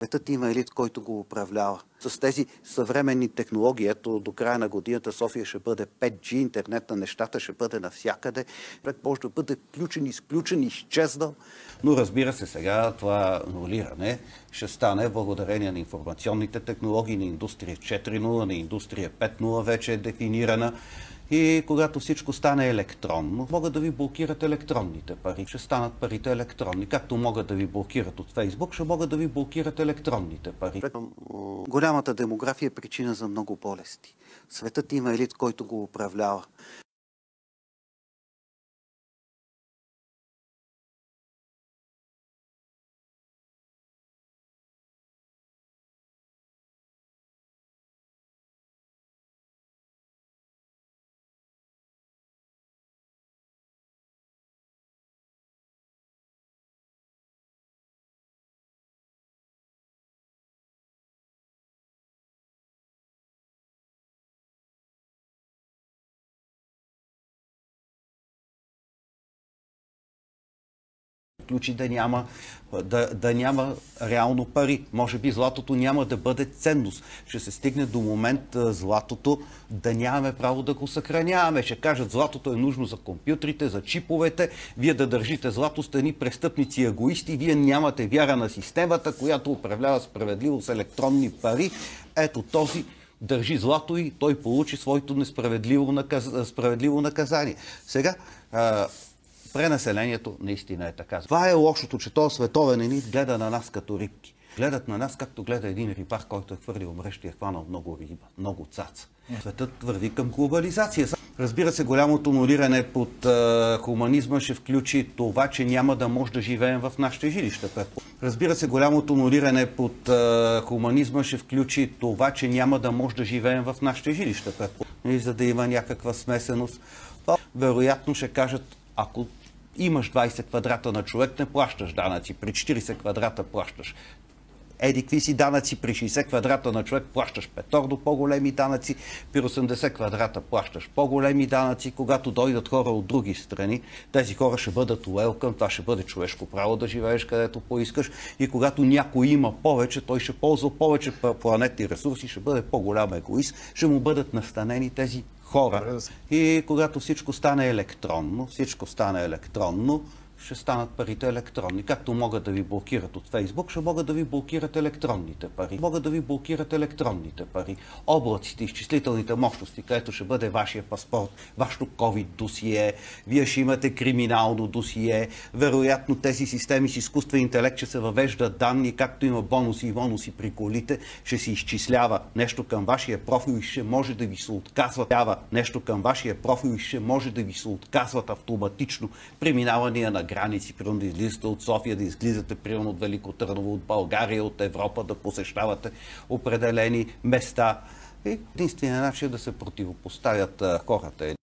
Светът има елит, който го управлява. С тези съвременни технологии, ето до края на годината София ще бъде 5G, интернет на нещата ще бъде навсякъде. Може да бъде включен, изключен, изчезнал. Но разбира се, сега това нулиране ще стане благодарение на информационните технологии, на индустрия 4.0, на индустрия 5.0 вече е дефинирана. И когато всичко стане електронно, могат да ви блокират електронните пари. Ще станат парите електронни. Както могат да ви блокират от Фейсбук, ще могат да ви блокират електронните пари. Голямата демография е причина за много болести. Светът има елит, който го управлява. Ключи да няма реално пари. Може би златото няма да бъде ценност. Ще се стигне до момент златото да нямаме право да го съхраняваме. Ще кажат, златото е нужно за компютрите, за чиповете. Вие да държите злато сте ни престъпници и егоисти. Вие нямате вяра на системата, която управлява справедливо с електронни пари. Ето този държи злато и той получи своето справедливо наказание. Сега пренаселението наистина е така. Това е лошото, че този световен елит гледа на нас като рибки. Гледат на нас, както гледа един рибар, който е хвърлил мрежа и е хванал много риба, много цаца. Светът върви към глобализация. Разбира се, голямото нулиране под хуманизма ще включи това, че няма да може да живеем в нашите жилища. Разбира се, голямото нулиране под хуманизма ще включи това, че няма да може да живеем в нашите жилища. И за да има някаква смесеност, вероятно ще кажат, ако имаш 20 квадрата на човек, не плащаш данъци. При 40 квадрата плащаш еди какви си данъци, при 60 квадрата на човек плащаш петорно по-големи данъци, при 80 квадрата плащаш по-големи данъци. Когато дойдат хора от други страни, тези хора ще бъдат уелкъм, това ще бъде човешко право да живееш където поискаш. И когато някой има повече, той ще ползва повече планетни ресурси, ще бъде по-голям егоист, ще му бъдат настанени тези хора. И когато всичко стане електронно, ще станат парите електронни. Както могат да ви блокират от Фейсбук, ще могат да ви блокират електронните пари. Облаците, изчислителните мощности, където ще бъде вашия паспорт, вашето COVID досие, вие ще имате криминално досие. Вероятно тези системи с изкуствен интелект ще се въвеждат данни, както има бонуси и бонуси при колите, ще се изчислява нещо към вашия профил и ще може да ви се отказват автоматично преминавания на граници, примерно да излизате от София, да излизате примерно от Велико Търново, от България, от Европа, да посещавате определени места. И единственият начин е да се противопоставят хората.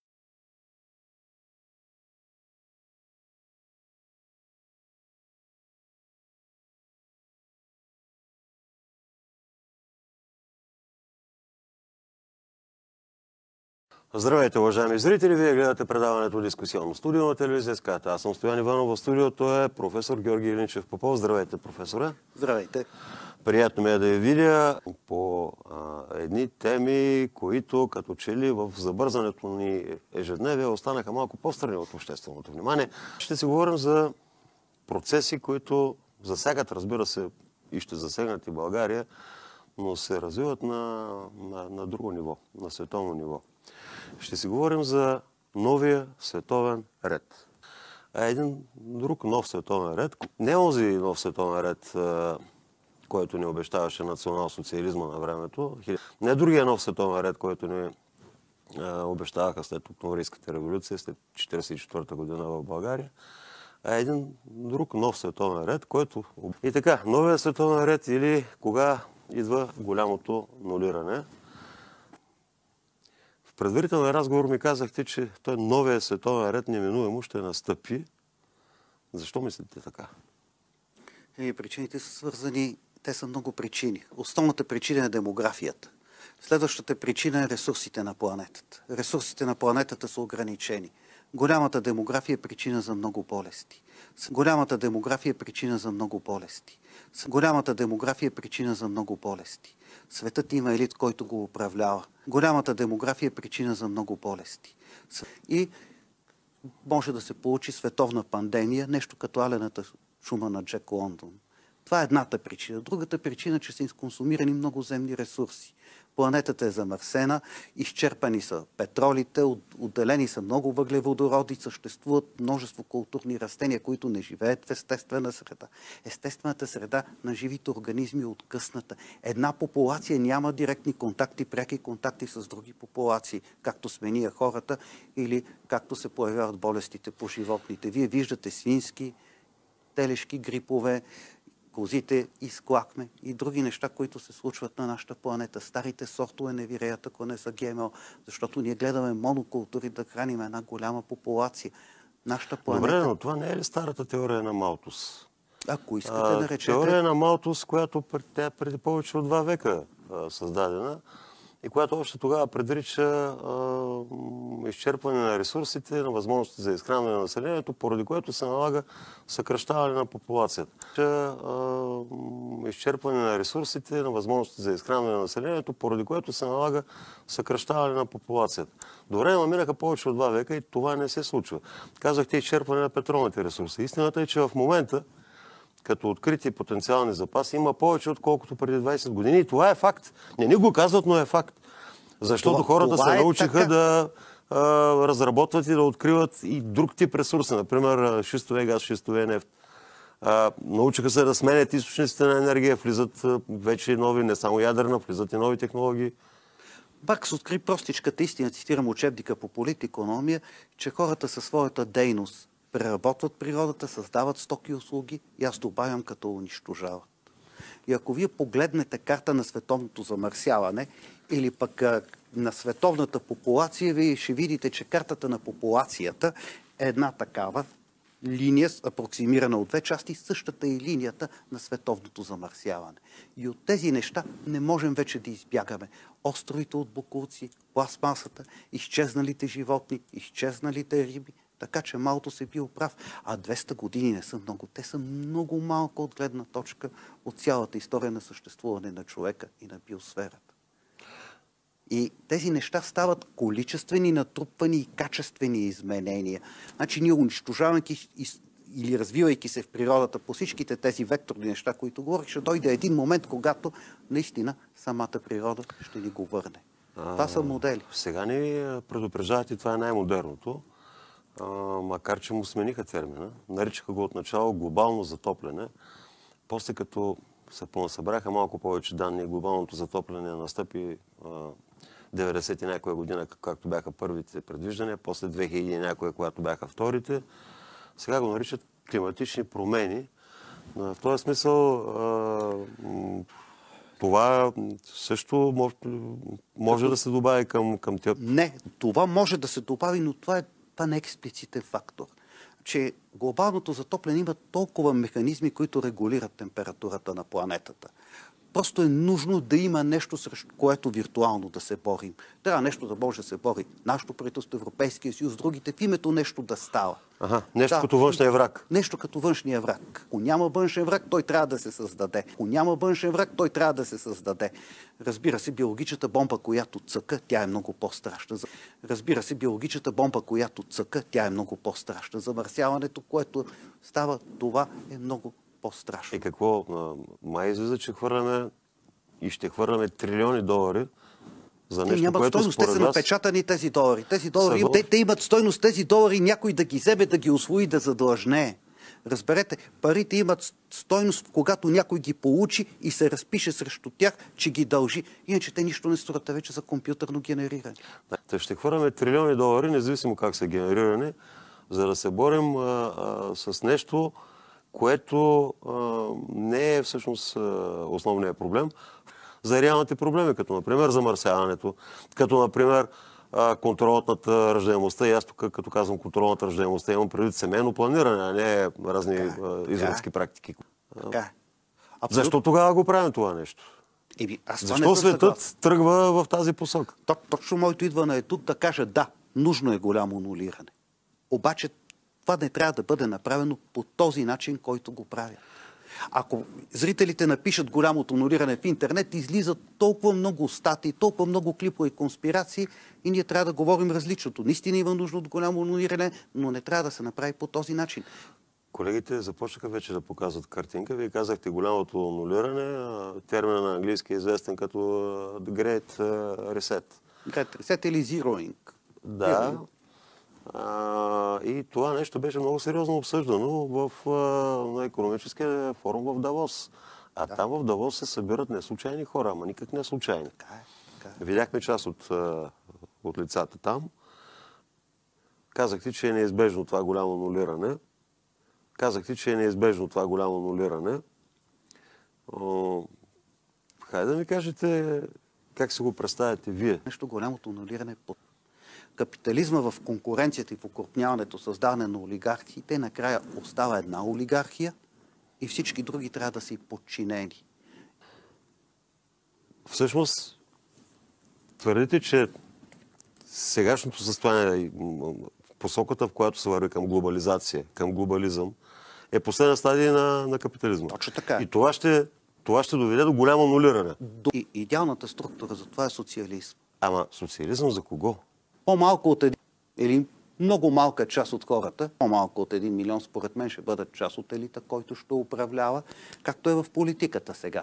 Здравейте, уважаеми зрители! Вие гледате предаването Дискусионно студио на телевизия СКАТ. Аз съм Стоян Иванов, в студиото е професор Георги Илинчев Попов. Здравейте, професоре! Здравейте! Приятно ми е да я видя по едни теми, които като че ли в забързането ни ежедневие останаха малко по-страни от общественото внимание. Ще си говорим за процеси, които засягат, разбира се, и ще засегнат и България, но се развиват на друго ниво, на световно ниво. Ще си говорим за новия световен ред. Един друг нов световен ред, не онзи нов световен ред, който ни обещаваше национал-социализма на времето, не другия нов световен ред, който ни обещаваха след Октомврийската революция, след 1944 година в България, а един друг нов световен ред, който... И така, новия световен ред или кога идва голямото нулиране. В предварителния разговор ми казахте, че той новия световен ред неминуемо ще настъпи. Защо мислите така? Причините са свързани, те са много причини. Основната причина е демографията. Следващата причина е ресурсите на планетата. Ресурсите на планетата са ограничени. Голямата демография е причина за много болести. Голямата демография е причина за много болести. Светът има елит, който го управлява. Голямата демография е причина за много болести. И може да се получи световна пандемия, нещо като алената чума на Джек Лондон. Това е едната причина. Другата причина, че са изконсумирани много земни ресурси. Планетата е замърсена, изчерпани са петролите, отделени са много въглеводороди, съществуват множество културни растения, които не живеят в естествена среда. Естествената среда на живите организми е откъсната. Една популация няма директни контакти, преки контакти с други популации, както сме ние хората или както се появяват болестите по животните. Вие виждате свински, телешки грипове, козите изклакме и други неща, които се случват на нашата планета. Старите сортове не виреят, ако не са ГМО, защото ние гледаме монокултури да храним една голяма популация. Нашата планета... Добре, но това не е ли старата теория на Малтус? Ако искате, наречете... Теория на Малтус, която преди повече от 2 века създадена и която още тогава предрича изчерпване на ресурсите, на възможности за изхранване на населението, поради което се налага съкращаване на популацията. Изчерпване на ресурсите, на възможности за изхранване на населението, поради което се налага съкращаване на популацията. До време минаха повече от 2 века и това не се случва. Казахте изчерпване на петролните ресурси. Истината е, че в момента като открити потенциални запаси има повече, отколкото преди 20 години. И това е факт. Не ни го казват, но е факт. Защото хората се научиха да разработват и да откриват и друг тип ресурси. Например, шистовия газ, шистовия нефт. Научиха се да сменят източниците на енергия, влизат вече нови, не само ядрена, влизат и нови технологии. Бакс откри простичката истина, цитирам учебника по политикономия, че хората със своята дейност преработват природата, създават стоки и услуги и аз добавям като унищожават. И ако вие погледнете карта на световното замърсяване или пък на световната популация, вие ще видите, че картата на популацията е една такава линия, апроксимирана от 2 части, същата и линията на световното замърсяване. И от тези неща не можем вече да избягаме. Островите от боклуци, пластмасата, изчезналите животни, изчезналите риби. Така че Малтус е бил прав. А 200 години не са много. Те са много малко от гледна точка от цялата история на съществуване на човека и на биосферата. И тези неща стават количествени, натрупвани и качествени изменения. Значи ние унищожавайки или развивайки се в природата по всичките тези векторни неща, които говорих, ще дойде един момент, когато наистина самата природа ще ни го върне. Това са модели. Сега ни предупреждават и това е най-модерното. Макар че му смениха термина. Наричаха го отначало глобално затопляне. После като се понасъбраха малко повече данни, глобалното затопляне настъпи 90 и някоя година, както бяха първите предвиждания, после 2000 и някоя, когато бяха вторите. Сега го наричат климатични промени. В този смисъл това също може да се добави към тях. Не, това може да се добави, но това не е експлицитен фактор. Че глобалното затопляне има толкова механизми, които регулират температурата на планетата. Просто е нужно да има нещо, срещу което виртуално да се борим. Трябва нещо да може да се бори нашето правителство, Европейския съюз, другите, в името нещо да става. Нещо като външния враг. Нещо като външния враг. Ако няма външен враг, той трябва да се създаде. Ако няма външен враг, той трябва да се създаде. Разбира се, биологичната бомба, която цъка, тя е много по-страшна. Разбира се, биологичната бомба, която цъка, тя е много по-страшна. Замърсяването, което става, това е много по-страшно. И какво? Май излиза, че хвърляме и ще хвърляме трилиони долари за нещо, нямат което стойност, те са напечатани тези долари. Тези долари, те имат стойност, тези долари някой да ги вземе, да ги усвои, да задлъжне. Разберете, парите имат стойност, когато някой ги получи и се разпише срещу тях, че ги дължи. Иначе те нищо не струват вече за компютърно генериране. Да, ще хвърляме трилиони долари, независимо как са генерирани, за да се борим с нещо, което не е всъщност основният проблем, за реалните проблеми, като например замърсяването, като например контролът над раждаемостта. И аз тук, като казвам контролът над раждаемостта, имам предвид семейно планиране, а не разни израелски практики. Защо тогава го правим това нещо? Защо светът тръгва в тази посока? Точно моето идване е тук да кажа да, нужно е голямо анулиране. Обаче това не трябва да бъде направено по този начин, който го правят. Ако зрителите напишат голямото нулиране в интернет, излизат толкова много статии, толкова много клипове и конспирации и ние трябва да говорим различното. Наистина има нужда от голямо нулиране, но не трябва да се направи по този начин. Колегите започнаха вече да показват картинка. Вие казахте голямото нулиране. Терминът на английски е известен като The Great Reset. Great Reset или Zeroing. Да. И това нещо беше много сериозно обсъждано на икономическия форум в Давос. Там в Давос се събират не случайни хора, ама никак не случайни. Видяхме част от лицата там. Казахте, че е неизбежно това голямо нулиране. Хайде да ми кажете как си го представяте вие. Нещо голямото нулиране под капитализма в конкуренцията и в окрупняването, създаване на олигархиите, накрая остава една олигархия и всички други трябва да са и подчинени. Всъщност, твърдите, че сегашното състояние, посоката, в която се върви към глобализация, към глобализъм, е последна стадия на капитализма. Точно така. И това ще доведе до голямо нулиране. Идеалната структура за това е социализм. Ама социализъм за кого? По-малко от един или много малка част от хората, по-малко от 1 милион, според мен, ще бъдат част от елита, който ще управлява, както е в политиката сега.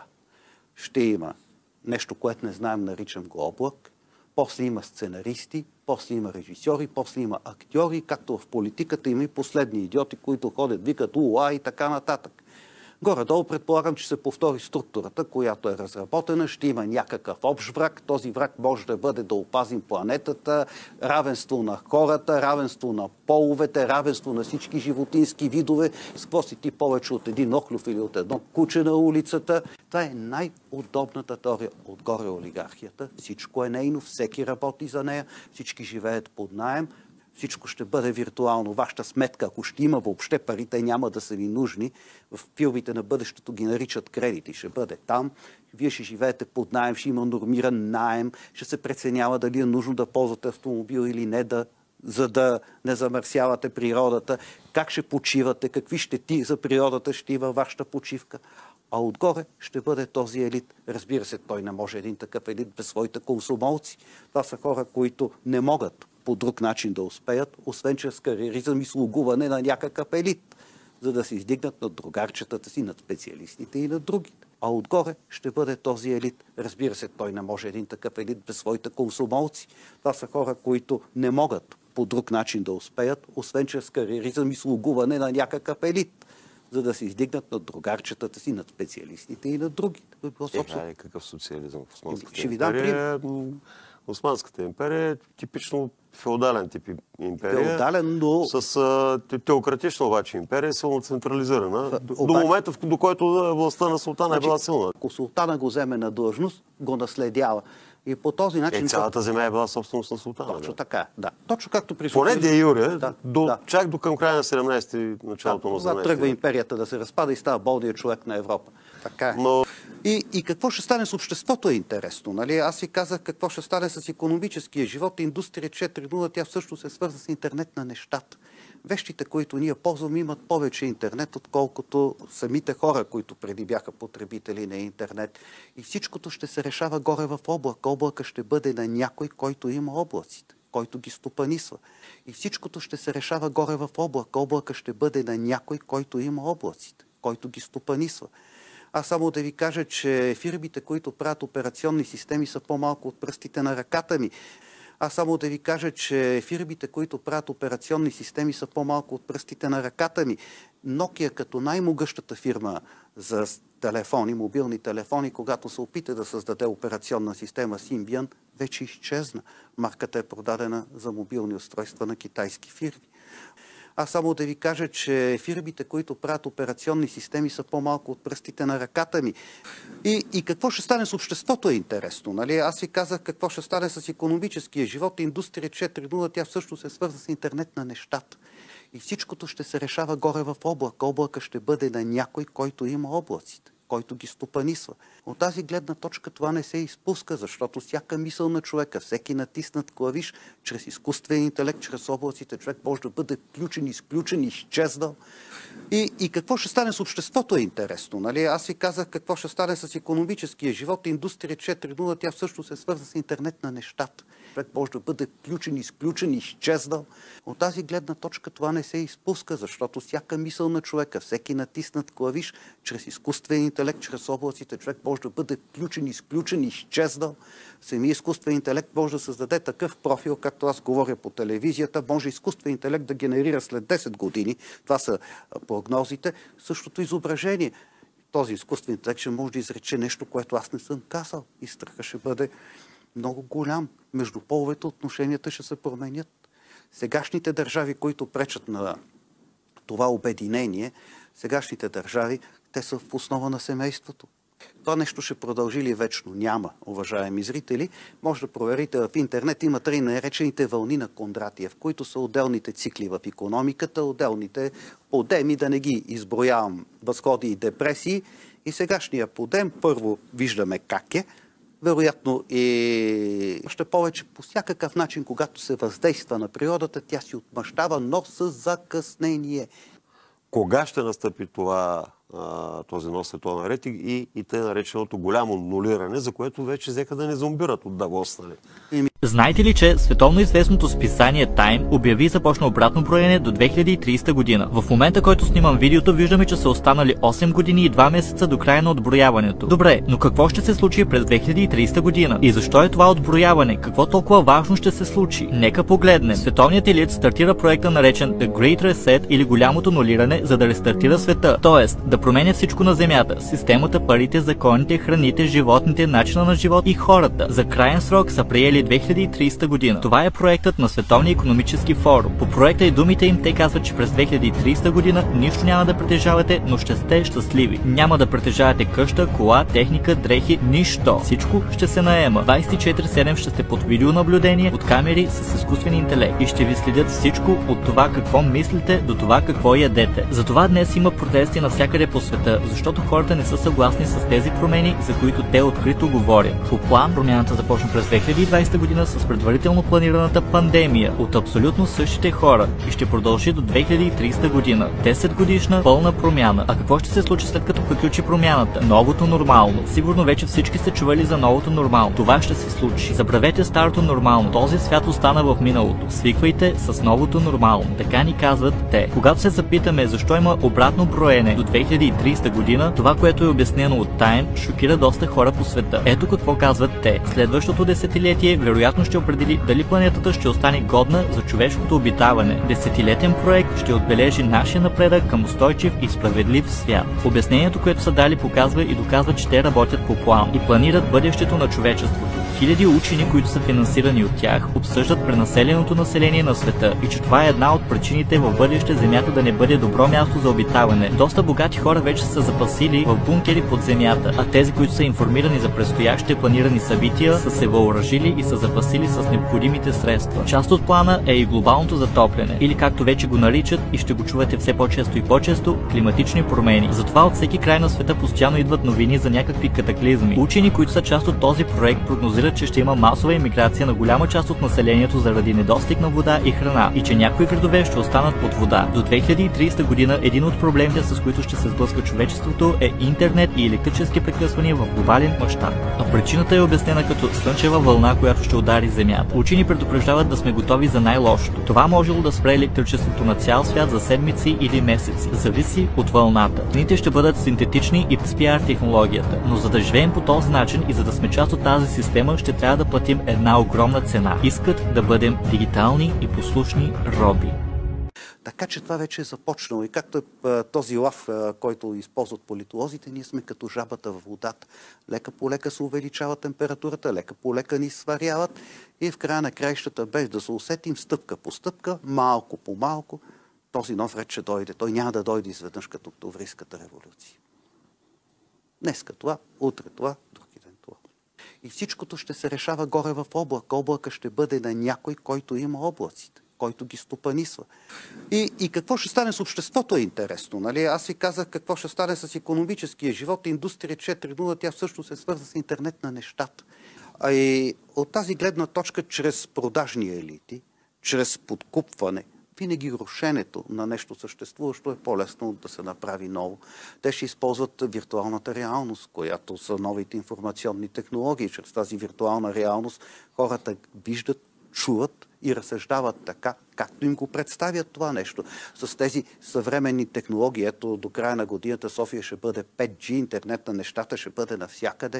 Ще има нещо, което не знаем, наричам го облак, после има сценаристи, после има режисьори, после има актьори, както в политиката има и последни идиоти, които ходят, викат уа и така нататък. Горе-долу предполагам, че се повтори структурата, която е разработена. Ще има някакъв общ враг. Този враг може да бъде да опазим планетата, равенство на хората, равенство на половете, равенство на всички животински видове. С какво си ти повече от един охлюв или от едно куче на улицата? Това е най-удобната теория. Отгоре олигархията. Всичко е нейно, всеки работи за нея, всички живеят под наем. Всичко ще бъде виртуално. Вашата сметка, ако ще има въобще парите, няма да са ви нужни. В филмите на бъдещето ги наричат кредити. Ще бъде там. Вие ще живеете под наем, ще има нормиран наем, ще се преценява дали е нужно да ползвате автомобил или не, за да не замърсявате природата. Как ще почивате, какви щети за природата ще има вашата почивка. А отгоре ще бъде този елит. Разбира се, той не може един такъв елит без своите консумолци. Това са хора, които не могат по друг начин да успеят, освен чрез кариеризъм и слугуване на някакъв елит, за да се издигнат над другарчетата си, над специалистите и над другите. А отгоре ще бъде този елит. Разбира се, той не може един такъв елит без своите консумолци. Това са хора, които не могат по друг начин да успеят, освен чрез кариеризъм и слугуване на някакъв елит, за да се издигнат над другарчетата си, над специалистите и над другите. Какъв социализъм в Османската ще ви дам пример. Османската империя е типично феодален тип империя. Феодален, но с теократична обаче империя, силно централизирана. До момента, до който властта на султана е била силна. Ако султана го вземе на длъжност, го наследява. И по този начин... Цялата земя е била собственост на султана. Точно така, да. Точно както при поне де юре, чак до към края на 17-ти, началото на 18-ти. Тръгва империята да се разпада и става болният човек на Европа. Така е. И какво ще стане с обществото е интересно. Нали? Аз ви казах какво ще стане с икономическия живот. Индустрия 4.0, тя всъщност се свърза с интернет на нещата. Вещите, които ние ползваме, имат повече интернет, отколкото самите хора, които преди бяха потребители на интернет. И всичкото ще се решава горе в облак. Облака ще бъде на някой, който има облаците, който ги стопанисва. И всичкото ще се решава горе в облак. Облака ще бъде на някой, който има облаците, който ги стопанисва. Аз само да ви кажа, че фирмите, които правят операционни системи, са по-малко от пръстите на ръката ми. Аз само да ви кажа, че фирмите, които правят операционни системи, са по-малко от пръстите на ръката ми. Nokia като най-могъщата фирма за телефони, мобилни телефони, когато се опита да създаде операционна система Symbian, вече изчезна. Марката е продадена за мобилни устройства на китайски фирми. Аз само да ви кажа, че фирмите, които правят операционни системи, са по-малко от пръстите на ръката ми. И какво ще стане с обществото е интересно. Нали? Аз ви казах какво ще стане с икономическия живот. Индустрия 4.0, тя всъщност се свърза с интернет на нещата. И всичкото ще се решава горе в облак. Облака ще бъде на някой, който има облаците, който ги стопанисва. От тази гледна точка това не се изпуска, защото всяка мисъл на човека, всеки натиснат клавиш, чрез изкуствен интелект, чрез облаците, човек може да бъде включен, изключен, изчезнал. И какво ще стане с обществото е интересно. Нали? Аз ви казах какво ще стане с икономическия живот. Индустрия 4.0, тя всъщност е свързана с интернет на нещата. Човек може да бъде включен, изключен, изчезнал. От тази гледна точка това не се изпуска, защото всяка мисъл на човека, всеки натиснат клавиш, чрез изкуствен интелект, чрез облаците, човек може да бъде включен, изключен, изчезнал. Самия изкуствен интелект може да създаде такъв профил, както аз говоря по телевизията, може изкуствен интелект да генерира след 10 години, това са прогнозите, същото изображение. Този изкуствен интелект ще може да изрече нещо, което аз не съм казал и страха ще бъде много голям. Между половете отношенията ще се променят. Сегашните държави, които пречат на това обединение, сегашните държави, те са в основа на семейството. Това нещо ще продължи ли вечно? Няма, уважаеми зрители. Може да проверите в интернет. Има тъй наречените вълни на Кондратиев, които са отделните цикли в икономиката, отделните подеми, да не ги изброявам, възходи и депресии. И сегашния подем, първо виждаме как е, вероятно и още повече по всякакъв начин, когато се въздейства на природата, тя си отмъщава, но с закъснение. Кога ще настъпи този нов световен рейтинг и тъй нареченото голямо нулиране, за което вече взеха да не зомбират от Давос, нали? Знаете ли, че световно известното списание Time обяви започна обратно броене до 2030 година? В момента, който снимам видеото, виждаме, че са останали 8 години и 2 месеца до края на отброяването. Добре, но какво ще се случи през 2030 година? И защо е това отброяване? Какво толкова важно ще се случи? Нека погледнем. Световният елит стартира проекта, наречен The Great Reset или голямото нулиране, за да рестартира света. Тоест, да променя всичко на Земята. Системата, парите, законите, храните, животните, начина на живот и хората. За краен срок са приели 2030 година. Това е проектът на Световния икономически форум. По проекта и думите им те казват, че през 2030 година нищо няма да притежавате, но ще сте щастливи. Няма да притежавате къща, кола, техника, дрехи, нищо. Всичко ще се наема. 24/7 ще сте под видеонаблюдение от камери с изкуствен интелект и ще ви следят всичко от това какво мислите до това какво ядете. Затова днес има протести навсякъде по света, защото хората не са съгласни с тези промени, за които те открито говорят. По план промяната започна през 2020 година с предварително планираната пандемия от абсолютно същите хора и ще продължи до 2030 година. 10 годишна пълна промяна. А какво ще се случи след като приключи промяната? Новото нормално. Сигурно вече всички сте чували за новото нормално. Това ще се случи. Забравете старото нормално. Този свят остана в миналото. Свиквайте с новото нормално. Така ни казват те. Когато се запитаме защо има обратно броене до 2030 година, това, което е обяснено от Time, шокира доста хора по света. Ето какво казват те. Следващото десетилетие вероятно ще определи дали планетата ще остане годна за човешкото обитаване. Десетилетен проект ще отбележи нашия напредък към устойчив и справедлив свят. Обяснението, което са дали, показва и доказва, че те работят по план и планират бъдещето на човечеството. Хиляди учени, които са финансирани от тях, обсъждат пренаселеното население на света и че това е една от причините в бъдеще Земята да не бъде добро място за обитаване. Доста богати хора вече са запасили в бункери под земята, а тези, които са информирани за предстоящите планирани събития, са се въоръжили и са запасили с необходимите средства. Част от плана е и глобалното затопляне, или както вече го наричат и ще го чувате все по-често и по-често, климатични промени. Затова от всеки край на света постоянно идват новини за някакви катаклизми. Учени, които са част от този проект, прогнозират, че ще има масова имиграция на голяма част от населението заради недостиг на вода и храна и че някои градове ще останат под вода. До 2030 година един от проблемите, с които ще се сблъска човечеството, е интернет и електрически прекъсвания в глобален мащаб. А причината е обяснена като слънчева вълна, която ще удари Земята. Учени предупреждават да сме готови за най-лошото. Това можело да спре електричеството на цял свят за седмици или месеци. Зависи от вълната. Цените ще бъдат синтетични и с PR технологията, но за да живеем по този начин и за да сме част от тази система, ще трябва да платим една огромна цена. Искат да бъдем дигитални и послушни роби. Така че това вече е започнало. И както е този лав, който използват политолозите, ние сме като жабата в водата. Лека по лека се увеличава температурата, лека по лека ни сваряват и в края на краищата, без да се усетим, стъпка по стъпка, малко по малко, този нов ред ще дойде. Той няма да дойде изведнъж като Октомврийската революция. Днеска това, утре това, други ден това. И всичкото ще се решава горе в облак. Облака ще бъде на някой, който има облаците. който ги стопанисва. И какво ще стане с обществото е интересно. Нали? Аз ви казах какво ще стане с икономическия живот. Индустрия 4.0, тя всъщност е свързана с интернет на нещата. А и от тази гледна точка, чрез продажни елити, чрез подкупване, винаги рушенето на нещо съществуващо е по-лесно да се направи ново. Те ще използват виртуалната реалност, която са новите информационни технологии. Чрез тази виртуална реалност хората виждат, чуват и разсъждават така, както им го представят това нещо. С тези съвременни технологии, ето до края на годината София ще бъде 5G, интернет на нещата ще бъде навсякъде.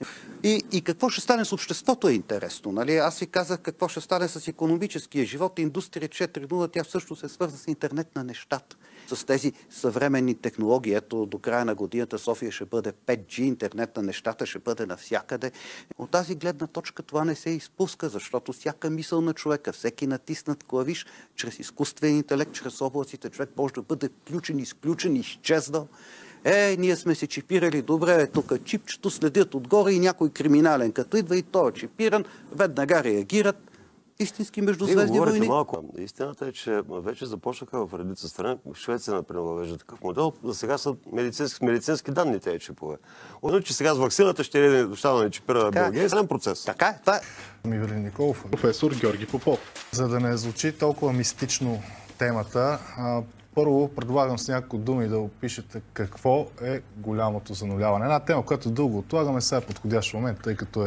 И какво ще стане с обществото е интересно. Нали? Аз ви казах какво ще стане с икономическия живот. Индустрия 4.0, тя всъщност е свързана с интернет на нещата. С тези съвременни технологии, ето до края на годината София ще бъде 5G, интернет на нещата ще бъде навсякъде. От тази гледна точка това не се изпуска, защото всяка мисъл на човека, всеки натиснат клавиш, чрез изкуствен интелект, чрез облаците, човек може да бъде включен, изключен, изчезнал. Ние сме се чипирали добре, тук чипчето следят отгоре и някой криминален, като идва и той е чипиран, веднага реагират. Истински междузвездни войни. Малко. Истината е, че вече започнаха в редица страни. Швеция, например, въвежда такъв модел. За сега са медицински данни тези чипове. Одно, че сега с ваксината ще да ни чипира Белгия. Е процес. Така е. Това е. Ивелин Николов, професор Георги Попов. За да не звучи толкова мистично темата, първо предлагам с няколко думи да опишете какво е голямото зануляване. Една тема, която дълго отлагаме, сега е подходящ момент, тъй като е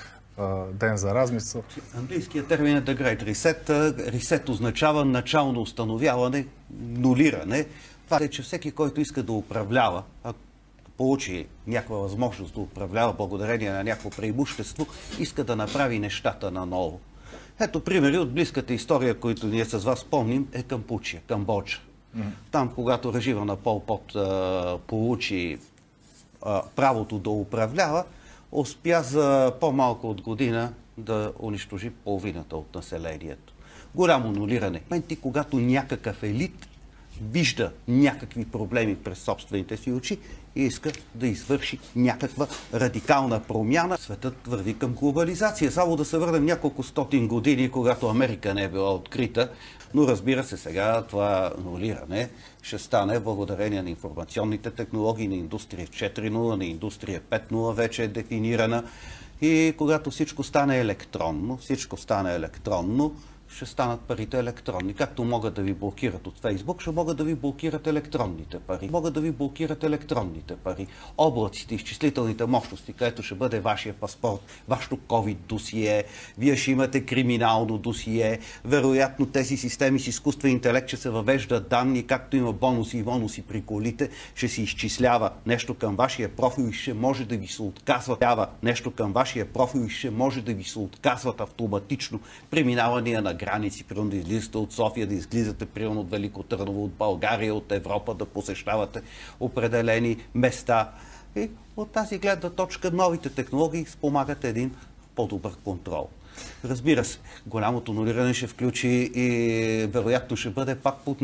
ден за размисъл. Английският термин е The Great Reset. Reset означава начално установяване, нулиране. Това е, че всеки, който иска да управлява, получи някаква възможност да управлява благодарение на някакво преимущество, иска да направи нещата наново. Ето примери от близката история, които ние с вас помним, е Кампучия, Камбоджа. Там, когато режима на Пол Пот получи правото да управлява, успя за по-малко от година да унищожи половината от населението. Голямо нулиране. В моменти, когато някакъв елит вижда някакви проблеми през собствените си очи и иска да извърши някаква радикална промяна, светът върви към глобализация. Само да се върнем няколко стотин години, когато Америка не е била открита. Но разбира се, сега това нулиране ще стане благодарение на информационните технологии, на индустрия 4.0, на индустрия 5.0 вече е дефинирана. И когато всичко стане електронно, ще станат парите електронни. Както могат да ви блокират от Фейсбук, ще могат да ви блокират електронните пари. Облаците, изчислителните мощности, където ще бъде вашия паспорт, вашето COVID досие, вие ще имате криминално досие, вероятно тези системи с изкуствен интелект ще се въвеждат данни, както има бонуси и бонуси при колите, ще се изчислява нещо към вашия профил и ще може да ви се отказват автоматично преминавания на граници, примерно да излизате от София, да излизате примерно от Велико Търново, от България, от Европа, да посещавате определени места. И от тази гледна точка новите технологии спомагат един по-добър контрол. Разбира се, голямото нулиране ще включи и вероятно ще бъде пак под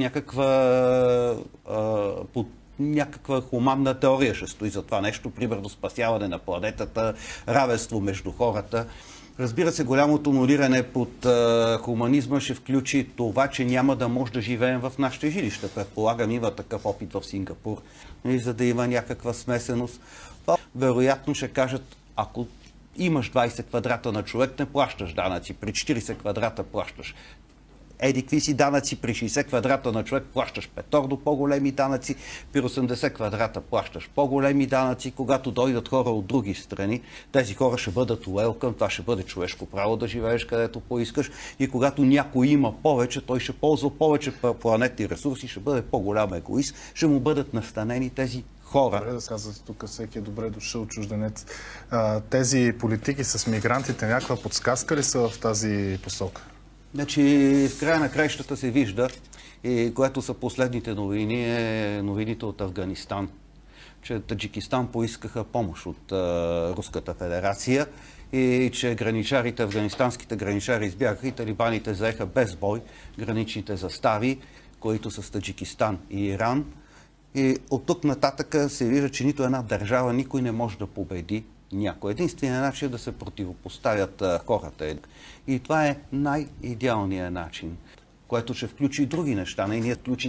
някаква хуманна теория ще стои за това нещо, примерно спасяване на планетата, равенство между хората. Разбира се, голямото нулиране под хуманизма ще включи това, че няма да може да живеем в нашите жилища. Предполагам, има такъв опит в Сингапур, за да има някаква смесеност. Вероятно ще кажат, ако имаш 20 квадрата на човек, не плащаш данъци, при 40 квадрата плащаш какви си данъци, при 60 квадрата на човек плащаш петорно по-големи данъци, при 80 квадрата плащаш по-големи данъци. Когато дойдат хора от други страни, тези хора ще бъдат уелкъм, това ще бъде човешко право да живееш където поискаш и когато някой има повече, той ще ползва повече планетни ресурси, ще бъде по-голям егоист, ще му бъдат настанени тези хора. Добре да казвате, тук всеки е добре дошъл чужденец. Тези политики с мигрантите, някаква подсказка ли са в тази посока? Значи, в края на краищата се вижда, и което са последните новини, новините от Афганистан, че Таджикистан поискаха помощ от Руската федерация и че граничарите, афганистанските граничари избягаха и талибаните заеха без бой граничните застави, които са с Таджикистан и Иран. И от тук нататък се вижда, че нито една държава, никой не може да победи някой. Единственият начин е да се противопоставят хората. И това е най-идеалният начин. което ще включи и други неща. Нейният включи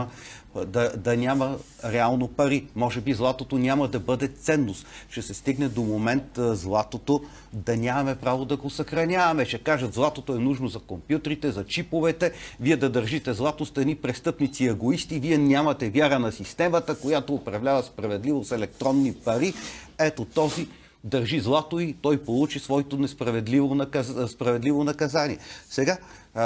да няма реално пари. Може би златото няма да бъде ценност. Ще се стигне до момент златото да нямаме право да го съхраняваме. Ще кажат, златото е нужно за компютрите, за чиповете. Вие да държите злато, сте ни престъпници и егоисти. Вие нямате вяра на системата, която управлява справедливо с електронни пари. Ето този държи злато и той получи своето справедливо наказание. Сега,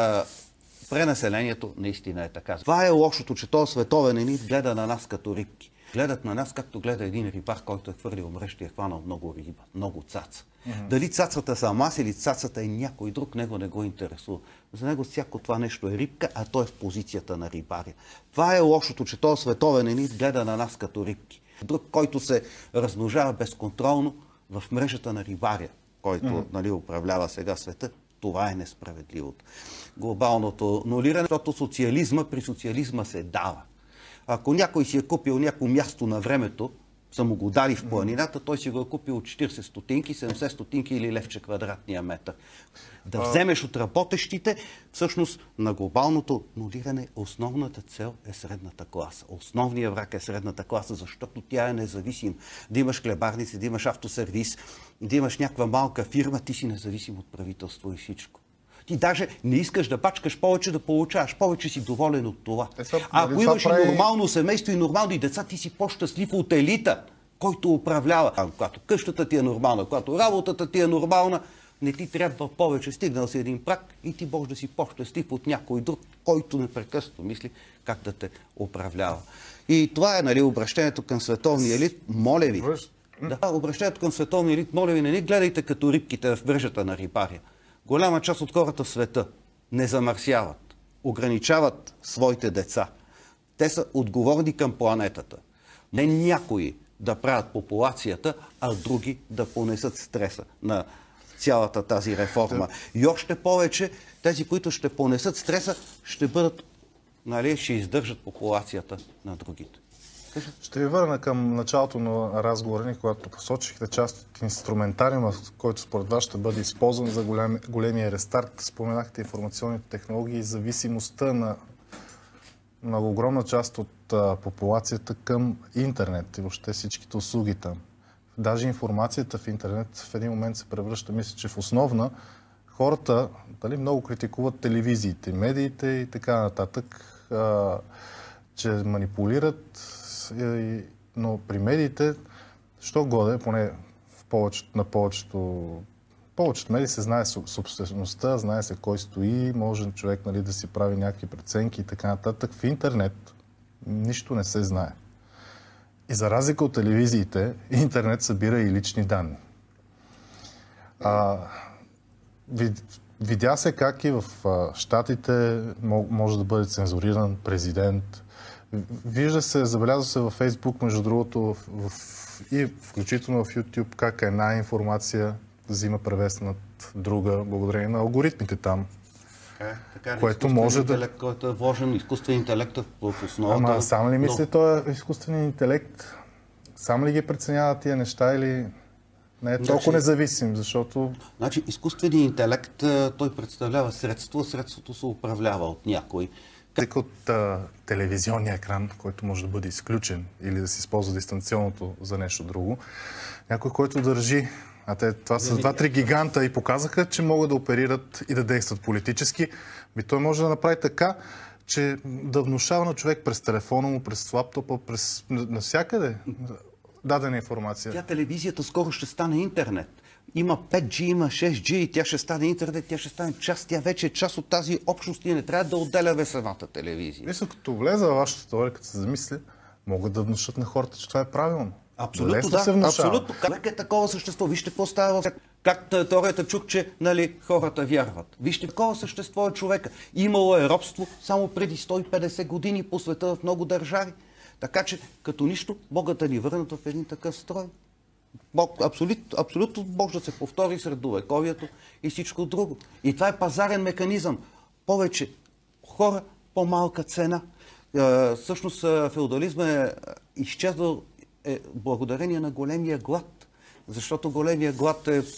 пренаселението наистина е така. Това е лошото, че този световен елит гледа на нас като рибки. Гледат на нас, както гледа един рибар, който е хвърлил мрежа и е хванал много риба, много цаца. Дали цацата съм аз или цацата е някой друг, него не го интересува. За него всяко това нещо е рибка, а той е в позицията на рибаря. Това е лошото, че този световен елит гледа на нас като рибки. Друг, който се размножава безконтролно в мрежата на рибаря, който управлява сега света, това е несправедливото. Глобалното нулиране, защото при социализма се дава. Ако някой си е купил някакво място на времето, са му го дали в планината, той си го е купил от 40 стотинки, 70 стотинки или левче квадратния метър. Да вземеш от работещите, всъщност на глобалното нулиране основната цел е средната класа. Основният враг е средната класа, защото тя е независима. Да имаш хлебарници, да имаш автосервис, да имаш някаква малка фирма, ти си независим от правителство и всичко. Ти даже не искаш да бачкаш повече, да получаваш повече, си доволен от това. Ако имаш нормално семейство и нормални деца, ти си по-щастлив от елита, който управлява. Когато къщата ти е нормална, когато работата ти е нормална, не ти трябва повече. Стигнал си един прак и ти можеш да си по-щастлив от някой друг, който непрекъснато мисли как да те управлява. И това е обращението към световния елит. Моля ви. Обращението към световния елит, моля ви, не ни гледайте като рибките в мрежата на рибаря. Голяма част от хората в света не замърсяват, ограничават своите деца. Те са отговорни към планетата. Не някои да правят популацията, а други да понесат стреса на цялата тази реформа. И още повече, тези, които ще понесат стреса, ще бъдат, ще издържат популацията на другите. Ще ви върна към началото на разговора ни, когато посочихте част от инструментариума, който според вас ще бъде използван за големия рестарт. Споменахте информационните технологии и зависимостта на много огромна част от популацията към интернет и въобще всичките услуги там. Даже информацията в интернет в един момент се превръща, мисля, че в основна. Хората много критикуват телевизиите, медиите и така нататък, че манипулират. Но при медиите, що годе, поне на повечето медии се знае собствеността, знае се кой стои, може човек да си прави някакви преценки и така нататък. В интернет нищо не се знае. И за разлика от телевизиите, интернет събира и лични данни. Видя се как и в Щатите може да бъде цензуриран президент. Вижда се, забелязва се във Фейсбук, между другото, и включително в YouTube, как една информация взима превес над друга, благодарение на алгоритмите там. Така, което може да... който е вложен изкуствен интелект в основата. Ама само ли мисли този изкуствен интелект? Само ли ги преценява тия неща или не е толкова независим, защото... Значи, изкуственият интелект, той представлява средство, средството се управлява от някой. Тъй от телевизионния екран, който може да бъде изключен или да се използва дистанционното за нещо друго, някой, който държи, това са два-три гиганта и показаха, че могат да оперират и да действат политически, той може да направи така, че да внушава на човек през телефона му, през лаптопа, през навсякъде дадена информация. Тя телевизията скоро ще стане интернет. Има 5G, има 6G и тя ще стане интернет, тя ще стане част, тя вече е част от тази общност и не трябва да отделяме самата телевизия. Мисля, като влезе във вашата теория, като се замисли, могат да внушат на хората, че това е правилно. Абсолютно, да, абсолютно. Как е такова същество? Вижте какво става. Как теорията чук, че хората вярват. Вижте такова същество е човека. Имало е робство само преди 150 години по света в много държави. Така че, като нищо, могат да ни върнат в един такъв строй. Абсолютно може да се повтори средновековието и всичко друго. И това е пазарен механизъм. Повече хора, по-малка цена. Всъщност феодализма е изчезвал благодарение на големия глад. Защото големия глад е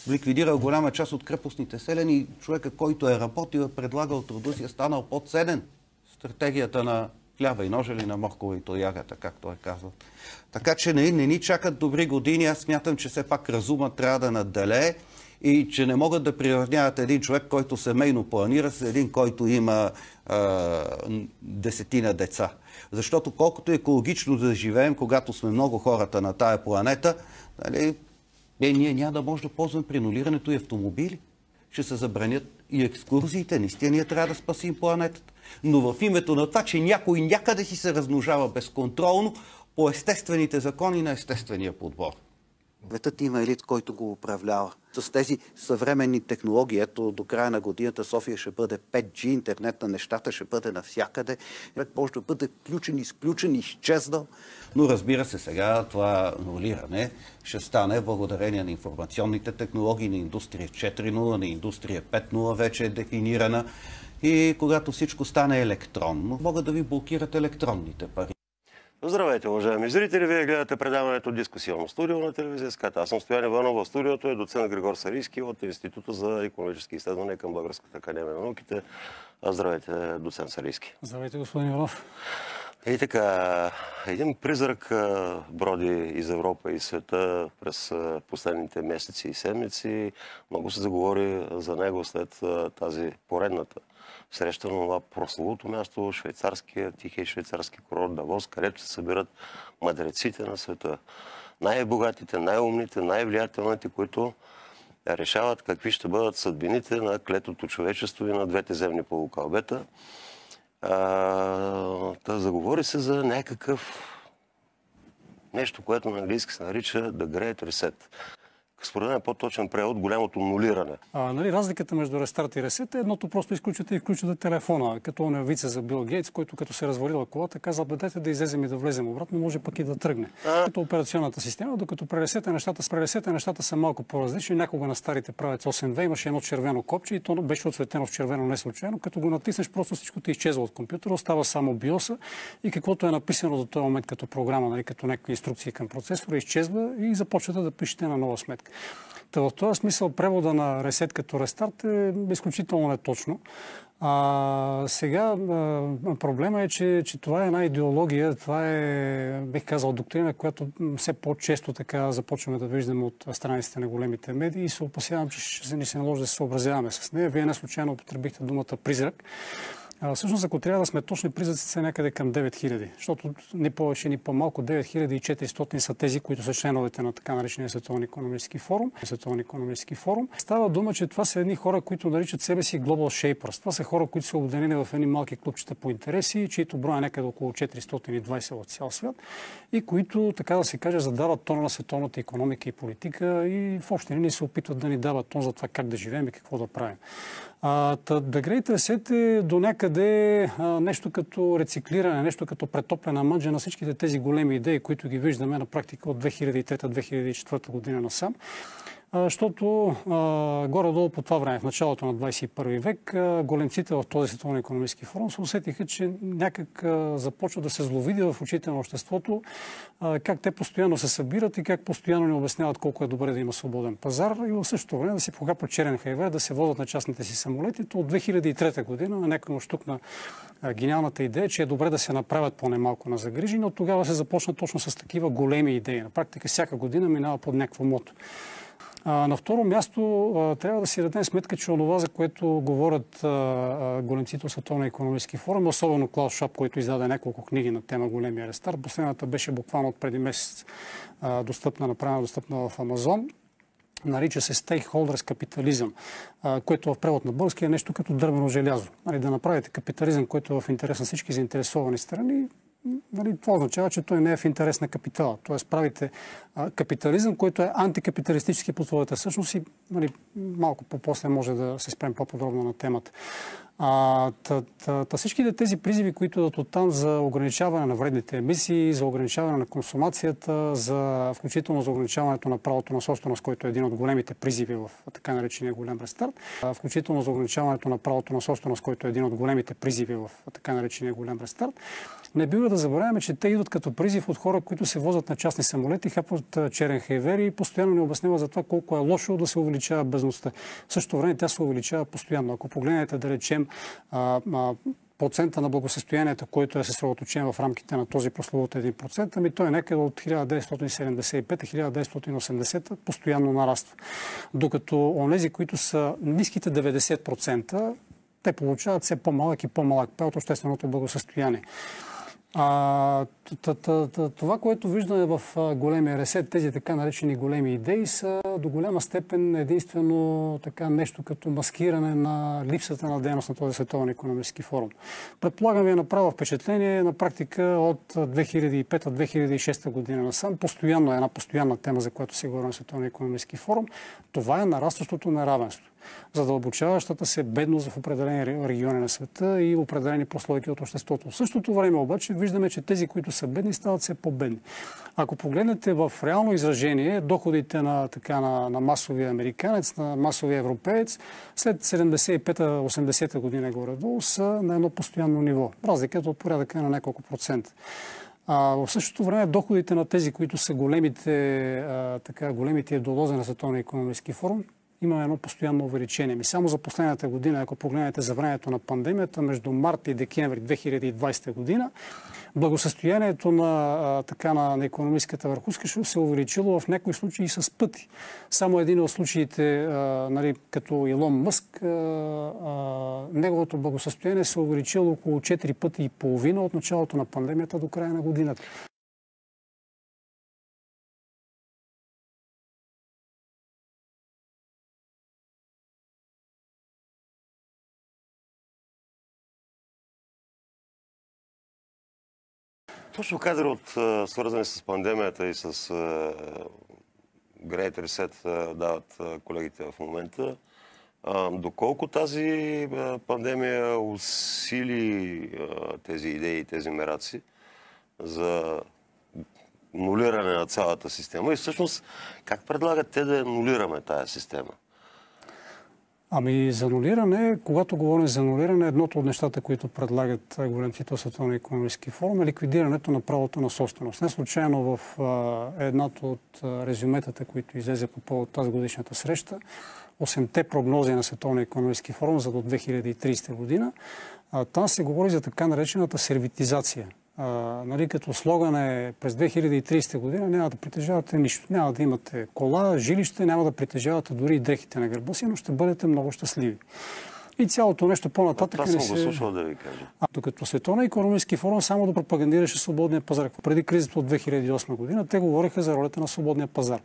ликвидирал голяма част от крепостните селени и човека, който е работил, е предлагал труда си, е станал по-ценен. Стратегията на хляба и ножа или на моркова и тоягата, както е казват. Така че не ни чакат добри години. Аз смятам, че все пак разумът трябва да надделее и че не могат да приравняват един човек, който семейно планира, с един, който има десетина деца. Защото колкото екологично да живеем, когато сме много хората на тая планета, нали, ние няма да може да ползваме при анулирането и автомобили. Ще се забранят и екскурзиите. Наистина ние трябва да спасим планетата. Но в името на това, че някой някъде си се размножава безконтролно по естествените закони на естествения подбор. Светът има елит, който го управлява. С тези съвременни технологии, ето до края на годината София ще бъде 5G, интернет на нещата ще бъде навсякъде. Може да бъде включен, изключен, изчезнал. Но разбира се, сега това анулиране ще стане благодарение на информационните технологии, на индустрия 4.0, на индустрия 5.0 вече е дефинирана. И когато всичко стане електронно, могат да ви блокират електронните пари. Здравейте, уважаеми зрители! Вие гледате предаването Дискусионно студио на телевизия СКАТ. Аз съм Стоян Иванов. В студиото е доцент Григор Сарийски от Института за икономически изследвания към Българската академия на науките. Здравейте, доцент Сарийски. Здравейте, господин Иванов. И така, един призрак броди из Европа и света през последните месеци и седмици. Много се заговори за него след тази поредната среща на това прословото място, тихия швейцарски курорт Давос, където се събират мъдреците на света. Най-богатите, най-умните, най-влиятелните, които решават какви ще бъдат съдбините на клетото човечество и на двете земни полукълбета. Заговори се за някакъв нещо, което на английски се нарича The Great Reset. Според мен е по-точен превод голямото нулиране. Разликата между рестарт и ресет е едното просто изключвате и включвате телефона. Като он е вице за Бил Гейтс, който като се развалила колата, каза, дайте да излезем и да влезем обратно, може пък и да тръгне. Като операционната система, докато при ресета нещата са малко по-различни. Някога на старите правец 8.2 имаше едно червено копче и то беше отсветено в червено не случайно. Като го натиснеш, просто всичко ти изчезва от компютъра, остава само биоса и каквото е написано до този момент като програма, като някакви инструкции към процесора, изчезва и започвате да пишете на нова сметка. В този смисъл превода на ресет като рестарт е изключително неточно. Сега проблема е, че това е една идеология, това е, бих казал, доктрина, която все по-често така започваме да виждаме от страниците на големите медии и се опасявам, че ще ни се наложи да се съобразяваме с нея. Вие не случайно употребихте думата призрак. Всъщност, ако трябва да сме точни, призраците са някъде към 9000, защото ни повече, ни по-малко 9400 са тези, които са членовете на така наречения Световен икономически форум. Става дума, че това са едни хора, които наричат себе си Global Shapers. Това са хора, които са обединени в едни малки клубчета по интереси, чието брой е някъде около 420 от цял свят и които, така да се каже, задават тона на световната икономика и политика и в общи линии се опитват да ни дават тон за това как да живеем и какво да правим. The Great Reset е до някъде нещо като рециклиране, нещо като претоплена манджа на всичките тези големи идеи, които ги виждаме на практика от 2003-2004 година насам. Защото горе-долу по това време, в началото на 21 век, големците в този Световен икономически форум се усетиха, че някак започва да се зловиди в очите на обществото, как те постоянно се събират и как постоянно ни обясняват колко е добре да има свободен пазар и в същото време да си погапят черен хайвер, да се водят на частните си самолети. То от 2003 година на някой щукна гениалната идея, че е добре да се направят поне малко на загрижи, но тогава се започна точно с такива големи идеи. На практика всяка година минава под някакво мото. На второ място трябва да си дадем сметка, че онова, за което говорят големците от Световния икономически форум, особено Клаус Шваб, който издаде няколко книги на тема Големия рестарт. Последната беше буквално от преди месец направена достъпна в Амазон. Нарича се Stakeholders капитализъм, което в превод на български е нещо като дървено желязо. Да направите капитализъм, който е в интерес на всички заинтересовани страни, това означава, че той не е в интерес на капитала. Тоест правите капитализъм, който е антикапиталистически по своята същност и малко по-после може да се спрем по-подробно на темата. Всичките тези призиви, които идват оттам за ограничаване на вредните емисии, за ограничаване на консумацията, включително за ограничаването на правото на собственост, който е един от големите призиви в така наречения голям рестарт, включително за ограничаването на правото на собственост, който е един от големите призиви в така наречения голям рестарт, Не бива да забравяме, че те идват като призив от хора, които се возят на частни самолети, хапват черен хайвер и постоянно ни обясняват за това колко е лошо да се увеличава бедността. В същото време тя се увеличава постоянно. Ако погледнете, да речем, процента на благосъстоянието, който е съсредоточен в рамките на този прословут 1%, ами той е някъде от 1975-1980 постоянно нараства. Докато онези, които са ниските 90%, те получават все по-малък и по-малък пай от общественото благосъстояние. Това, което виждаме в големия ресет, тези така наречени големи идеи, са до голяма степен единствено така нещо като маскиране на липсата на дейност на този световен икономически форум. Предполагам ви е направо впечатление на практика от 2005-2006 година насам. Постоянно е една постоянна тема, за която се говори на световен икономически форум. Това е нарастващото неравенство. Задълбочаващата се бедност в определени региони на света и определени прослойки от обществото. В същото време обаче виждаме, че тези, които са бедни, стават все по-бедни. Ако погледнете в реално изражение доходите на масовия американец, на масовия европеец, след 75-80 година горе-долу са на едно постоянно ниво. Разликата от порядъка на няколко процента. В същото време доходите на тези, които са големите идолози на Световния икономически форум, има едно постоянно увеличение. Само за последната година, ако погледнете за времето на пандемията, между март и декември 2020 година, благосъстоянието на икономическата върхушка ще се увеличило в някои случаи с пъти. Само един от случаите, като Илон Мъск, неговото благосъстояние се увеличило около 4 пъти и половина от началото на пандемията до края на годината. Точно кадри свързани с пандемията и с Great Reset дават колегите в момента. Доколко тази пандемия усили тези идеи, тези мераци за нулиране на цялата система и всъщност как предлагат те да нулираме тая система? За нулиране, когато говорим за нулиране, едното от нещата, които предлагат големците от Световния икономически форум, е ликвидирането на правото на собственост. Не случайно в едното от резюметата, които излезе по повод тази годишната среща, 8-те прогнози на Световния икономически форум за до 2030 година, там се говори за така наречената сервитизация. Като слоган е през 2030 година няма да притежавате нищо. Няма да имате кола, жилище, няма да притежавате дори и дрехите на гърба си, но ще бъдете много щастливи. И цялото нещо по-нататък това съм го слушал да ви кажа. Докато Световния икономически форум само да пропагандираше свободния пазар. Преди кризата от 2008 година те говориха за ролята на свободния пазар.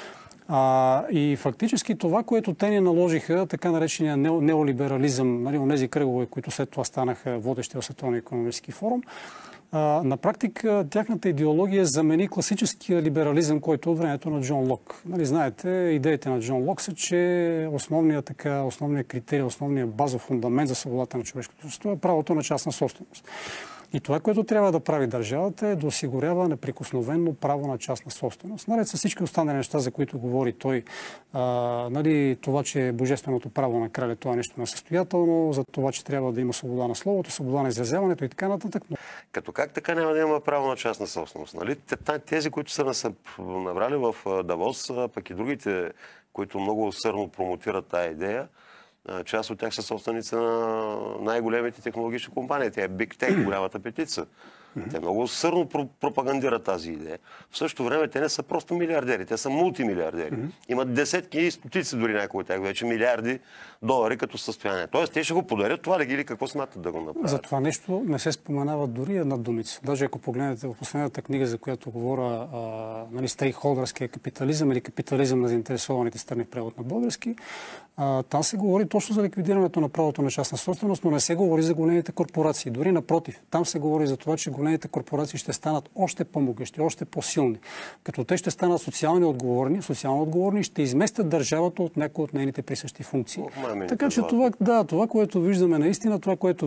И фактически това, което те ни наложиха, така наречения неолиберализъм, онези кръгове, които след това станаха водещи в Световния икономически форум, на практика тяхната идеология замени класическия либерализъм, който е от времето на Джон Лок. Знаете, идеите на Джон Лок са, че основният критерий, основният базов фундамент за свободата на човешкото общество е правото на частна собственост. И това, което трябва да прави държавата, е да осигурява неприкосновенно право на частна собственост. Наред с всички останали неща, за които говори той, това, че божественото право на краля, това е нещо несъстоятелно, за това, че трябва да има свобода на словото, свобода на изразяването и така нататък. Като как така няма да има право на частна собственост? Тези, които са набрали в Давос, пък и другите, които много усърдно промотират тая идея, част от тях са собственици на най-големите технологични компании. Тя е Big Tech, голямата петица. Те много усърдно пропагандират тази идея. В същото време те не са просто милиардери, те са мултимилиардери. Имат десетки и стотици дори някои от тях вече милиарди долари като състояние. Тоест те ще го подарят това или какво смятат да го направят. За това нещо не се споменава дори една думица. Даже ако погледнете в последната книга, за която говоря, стейкхолдърския капитализъм или капитализъм на заинтересованите страни в превод на български, там се говори точно за ликвидирането на правото на частна собственост, но не се говори за големите корпорации. Дори напротив, там се говори за това, че големите корпорации ще станат още по-могъщи, още по-силни. Като те ще станат социално отговорни, ще изместят държавата от някои от нейните присъщи функции. Така че това, което виждаме наистина,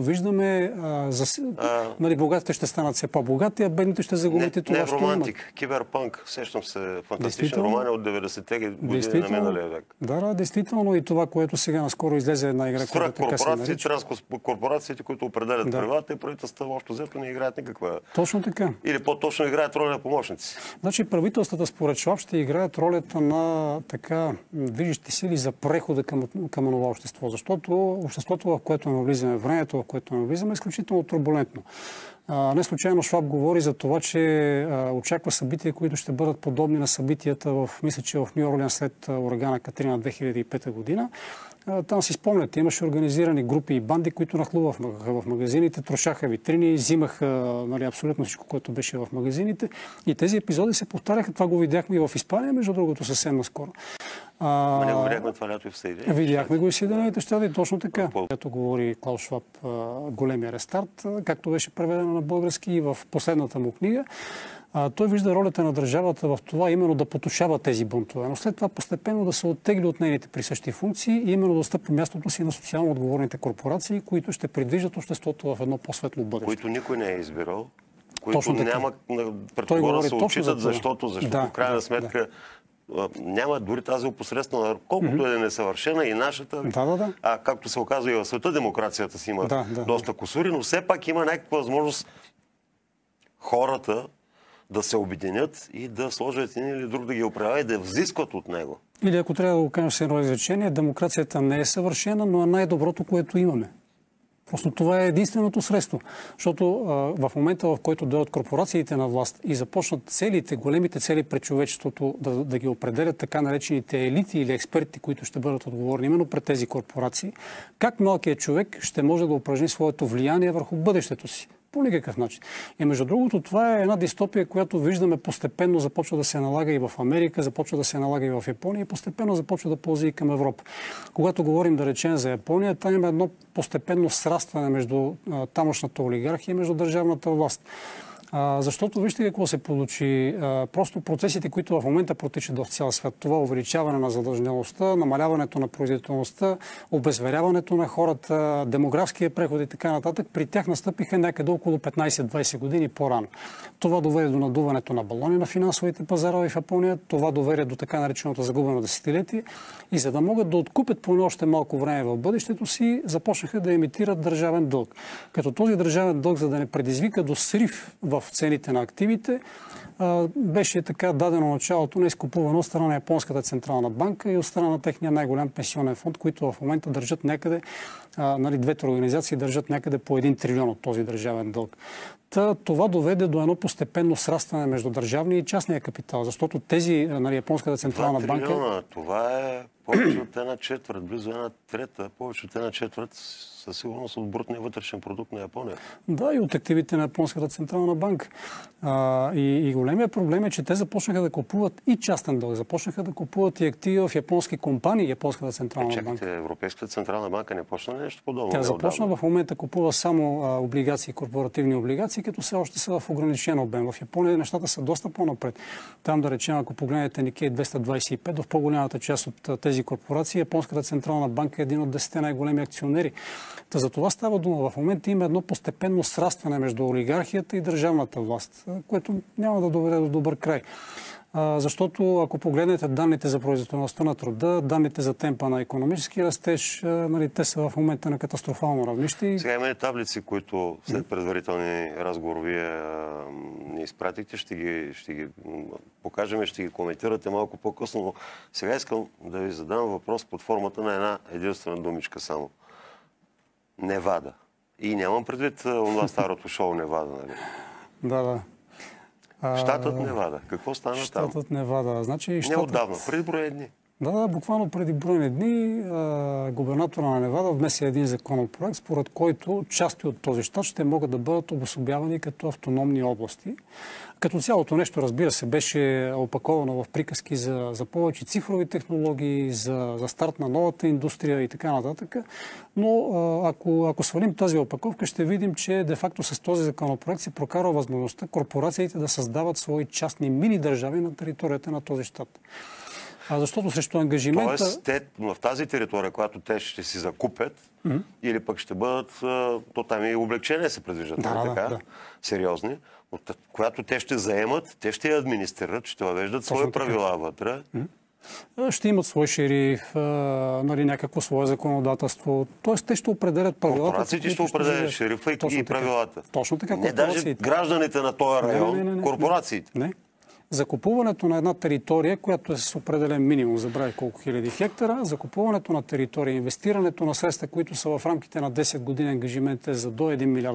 богатите ще станат все по-богати, а бедните ще загубите това, що романтик, киберпанк, сещам се, фантастичен роман от 90-те години на миналия век. Да, действително и това това, което сега наскоро излезе една игра, която така се нарича. Корпорациите, които определят правилата и правителствата общо взето не играят никаква. Точно така. Или по-точно играят роля на помощници. Значи правителствата според Шваб ще играят ролята на така движещи сили за прехода към това общество. Защото обществото, в което навлизаме, времето, в което навлизаме, е изключително турбулентно. Не случайно Шваб говори за това, че очаква събития, които ще бъдат подобни на събитията мисля, че в Ню Орлеан след урагана Катрина 2005 година. Там си спомняте, имаше организирани групи и банди, които нахлуваха в магазините, трошаха витрини, взимаха абсолютно всичко, което беше в магазините. И тези епизоди се повтаряха. Това го видяхме и в Испания, между другото, съвсем наскоро. Не го видяхме това лято и в Съединените. Видяхме го и в Съединените щати, точно така. Ето говори Клаус Шваб, големия рестарт, както беше преведено на български и в последната му книга. Той вижда ролята на държавата в това именно да потушава тези бунтове, но след това постепенно да се оттегли от нейните присъщи функции и именно да стъпи мястото си на социално отговорните корпорации, които ще придвижат обществото в едно по-светло бъдеще. Които никой не е избирал, които няма предполага да се отчитат, защото в крайна сметка няма дори тази опосредствена, колкото е несъвършена и нашата, както се оказва и в света, демокрацията си има доста кусури, но все пак има някаква възможност хората да се обединят и да сложат един или друг да ги управлява и да взискват от него. Или ако трябва да го кажем с едно изречение, демокрацията не е съвършена, но е най-доброто, което имаме. Просто това е единственото средство. Защото в момента, в който дойдат корпорациите на власт и започнат целите, големите цели пред човечеството да ги определят така наречените елити или експерти, които ще бъдат отговорни именно пред тези корпорации, как малкият човек ще може да упражни своето влияние върху бъдещето си? По никакъв начин. И между другото, това е една дистопия, която виждаме постепенно започва да се налага и в Америка, започва да се налага и в Япония и постепенно започва да ползи и към Европа. Когато говорим, да речем, за Япония, там има едно постепенно срастване между тамошната олигархия и между държавната власт. Защото вижте какво се получи. Просто процесите, които в момента протичат в цял свят, това увеличаване на задлъжнялостта, намаляването на производителността, обезверяването на хората, демографския преход и така нататък, при тях настъпиха някъде около 15-20 години по-рано. Това доведе до надуването на балони на финансовите пазарове в Япония, това доведе до така нареченото загубено десетилетие и за да могат да откупят по още малко време в бъдещето си, започнаха да емитират държавен дълг. Като този държавен дълг, за да не предизвика до срив в цените на активите, беше така дадено началото на изкупуване от страна на Японската централна банка и от страна на техния най-голям пенсионен фонд, които в момента държат някъде, двете организации държат някъде по 1 трилион от този държавен дълг. Това доведе до едно постепенно срастване между държавния и частния капитал, защото тези Японската централна банка... трилиона, това е повече от една четвърт, близо една трета, повече от една четвърт със сигурност от брутния вътрешен продукт на Япония. Да, и от активите на Японската централна банка. И големия проблем е, че те започнаха да купуват и частен дълг, започнаха да купуват и активи в японски компании, Японската централна банка. Европейската централна банка не почна нещо подобно? Тя започна в момента купува само облигации, корпоративни облигации, като все още са в ограничен обем. В Япония нещата са доста по-напред. Там, да речем, ако погледнете Nikkei 225, в по-голямата част от тези корпорации, Японската централна банка е един от 10 най-големи акционери. За това става дума. В момента има едно постепенно срастване между олигархията и държавната власт, което няма да доведе до добър край. Защото ако погледнете данните за производителността на труда, данните за темпа на икономически растеж, те са в момента на катастрофално равнище. Сега има таблици, които след предварителни разговори вие ни изпратихте, ще ги покажем и ще ги коментирате малко по-късно. Но сега искам да ви задам въпрос под формата на една единствена думичка само. Невада. И нямам предвид това старото шоу Невада, нали? Да. Щатът Невада. Какво стана там? Щатът Невада. Значи, неотдавна, преди броени дни. Да, буквално преди броени дни губернатора на Невада внесе един законопроект, според който части от този щат ще могат да бъдат обособявани като автономни области. Като цялото нещо, разбира се, беше опаковано в приказки за повече цифрови технологии, за старт на новата индустрия и така нататък. Но ако свалим тази опаковка, ще видим, че де-факто с този законопроект се прокарва възможността корпорациите да създават свои частни мини-държави на територията на този щат. Защото срещу ангажимента... Тоест, в тази територия, която те ще си закупят, или пък ще бъдат... То там и облегчения се предвиждат, сериозни, от която те ще заемат, те ще я администрират, ще въвеждат свои правила вътре. Ще имат свой шериф, нали, някакво свое законодателство. Тоест, те ще определят правилата. Корпорациите ще определят шерифа и правилата. Точно така. Не даже гражданите на този район, корпорациите. Не. Закупуването на една територия, която е с определен минимум, забравя колко хиляди хектара, закупуването на територия, инвестирането на средства, които са в рамките на 10 години ангажимент е за до $1 милиард,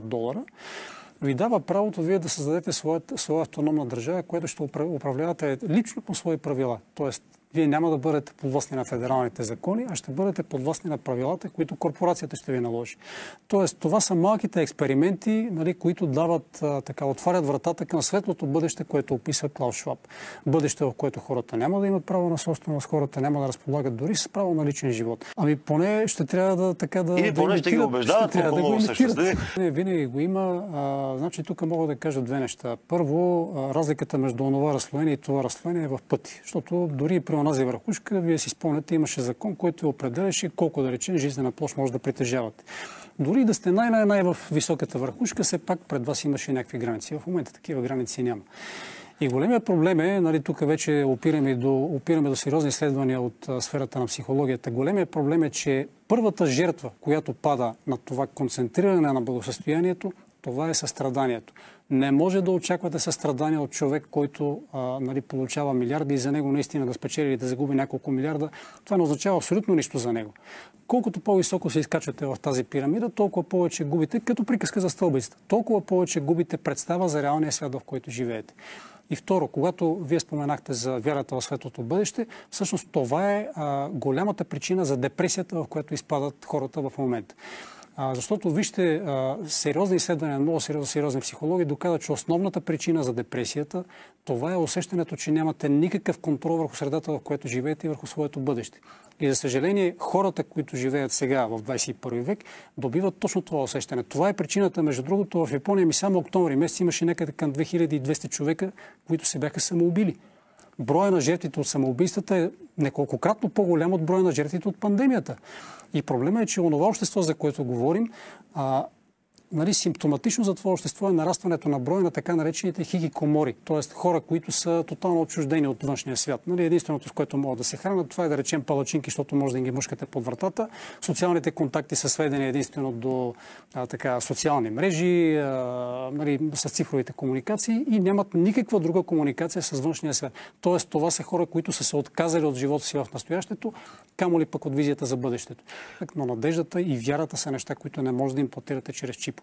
ви дава правото вие да създадете своя автономна държава, която ще управлявате лично по свои правила. Тоест, вие няма да бъдете подвластни на федералните закони, а ще бъдете подвластни на правилата, които корпорацията ще ви наложи. Тоест, това са малките експерименти, нали, които дават, отварят вратата към светлото бъдеще, което описва Клаус Шваб. Бъдеще, в което хората няма да имат право на собственост, хората няма да разполагат дори с право на личен живот. Ами поне ще трябва да или поне ще ги убеждават, колко много са щастливи. Винаги го има. Значи тук мога да кажа две неща. Първо, разликата между онова разслоение и това разслоение е в пъти. Защото дори при онази върхушка, вие си спомняте, имаше закон, който определяше колко, да речем, жизнена площ може да притежавате. Дори да сте най в високата върхушка, все пак пред вас имаше някакви граници. В момента такива граници няма. И големият проблем е, нали, тук вече опираме до сериозни изследвания от сферата на психологията. Големият проблем е, че първата жертва, която пада на това концентриране на благосъстоянието, това е състраданието. Не може да очаквате състрадание от човек, който нали, получава милиарди и за него наистина да спечели или да загуби няколко милиарда. Това не означава абсолютно нищо за него. Колкото по-високо се изкачвате в тази пирамида, толкова повече губите, като приказка за стълбицата, толкова повече губите представа за реалния свят, в който живеете. И второ, когато вие споменахте за вярата в светлото бъдеще, всъщност това е голямата причина за депресията, в която изпадат хората в момента. Защото, вижте, сериозни изследвания, много сериозни психологи доказват, че основната причина за депресията, това е усещането, че нямате никакъв контрол върху средата, в която живеете и върху своето бъдеще. И за съжаление, хората, които живеят сега в 21 век, добиват точно това усещане. Това е причината, между другото, в Япония само октомври месец имаше някъде към 2200 човека, които се бяха самоубили. Броя на жертвите от самоубийствата е неколкократно по-голям от броя на жертвите от пандемията. И проблемът е, че онова общество, за което говорим, нали, симптоматично за това общество е нарастването на броя на така наречените хикикомори, т.е. хора, които са тотално отчуждени от външния свят. Нали, единственото, с което могат да се хранят, това е да речем палачинки, защото може да ги мъжкате под вратата. Социалните контакти са сведени единствено до социални мрежи, нали, с цифровите комуникации и нямат никаква друга комуникация с външния свят. Т.е. това са хора, които са се отказали от живота си в настоящето, камо ли пък от визията за бъдещето. Но надеждата и вярата са неща, които не може да имплантирате чрез чип.